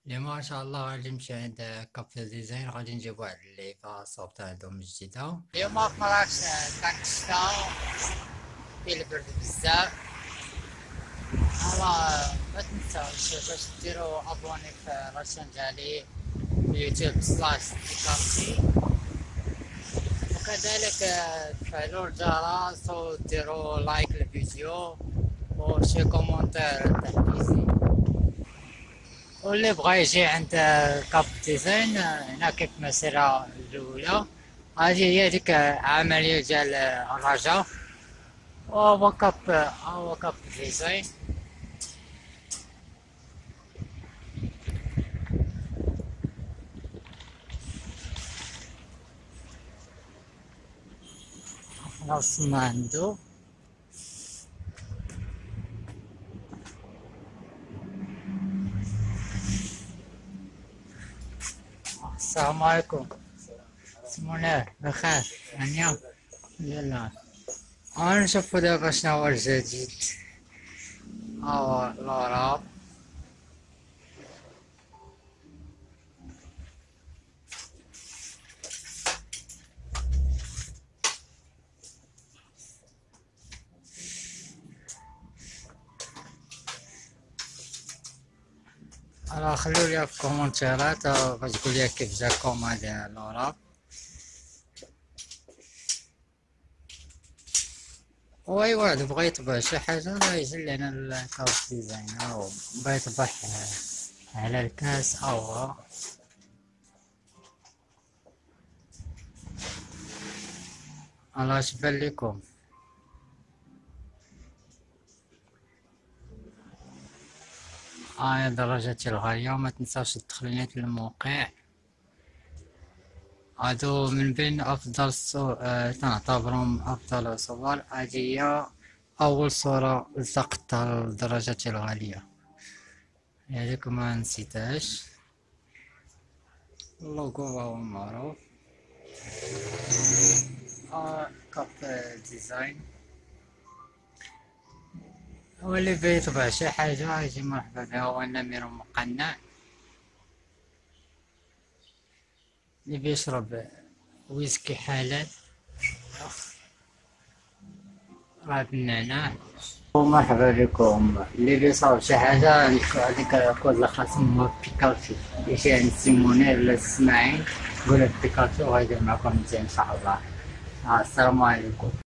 اليوم ان شاء الله غادي نمشي عند كافي ديزاين، غادي نجيب واحد اللعيبه صوبت عندهم جديده. اليوم في مراكش كانت الشتا، فيه البرد بزاف. ما تنساوش باش ديروا ابوني في لاشين ديالي في يوتيوب سلاش ديكارتي، وكذلك تفعلوا الجرس وديروا لايك للفيديو وشي كومونتير تحفيزي. واللي بغا يجي عند كاب ديزاين هنا كيف المسيرة الأولى، هذه هي ديك عملية ديال الرجاء، هو كاب ديزاين. خلاص ما عنده. السلام عليكم. بسم الله بخير يعني. يلا نشوفو دابا شنو هو الجديد. هو الرابط. خلولي في الكومنتيرات باش تقولي كيف جاكم هذا الرابط. واي واحد بغا يطبع شي حاجة راه يجي لهنا الكاوس ديزاين، أو بغا يطبع على الكاس أو على اش بان ليكم. يا دراجتي الغالية، وما تنساوش تدخلوا للموقع. هادو من بين أفضل تنعتبرهم أفضل صور. هادي هي أول صورة التقطتها لدراجتي الغالية، هاذيك ما نسيتهاش. اللوغو هو معروف. كاب ديزاين. هو اللي بغا يطبع شي حاجة يجي مرحبا بها. هو النمر مقنع اللي بيشرب ويسكي حلال راه بالنعناع. ومرحبا بكم. اللي بيصاوب شي حاجة هذيك الكود الخاص هو بيكالتي، يجي عند سيمونير ولا السماعين قول بيكالتي وغيدير معكم مزيان ان شاء الله. السلام عليكم.